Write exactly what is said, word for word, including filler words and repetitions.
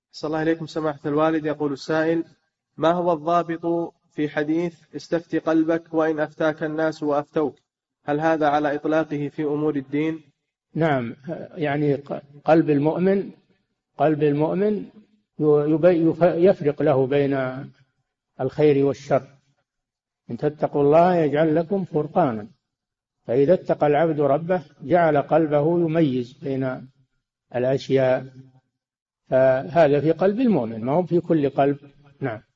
صلى الله عليكم سماحة الوالد. يقول السائل: ما هو الضابط في حديث استفتي قلبك وإن أفتاك الناس وأفتوك؟ هل هذا على إطلاقه في أمور الدين؟ نعم، يعني قلب المؤمن قلب المؤمن يفرق له بين الخير والشر. إن تتقوا الله يجعل لكم فرقانا. فإذا اتقى العبد ربه جعل قلبه يميز بين الأشياء، فهذا في قلب المؤمن ما هو في كل قلب. نعم.